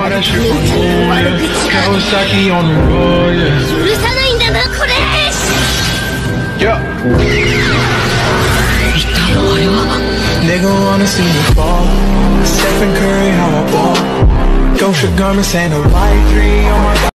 all that shit from home, yeah. Kawasaki on the road, yeah. 許さないんだなこれ。 Yeah. Nigga wanna see me fall. Stephen Curry, how I ball. Gosha garments and a white three on my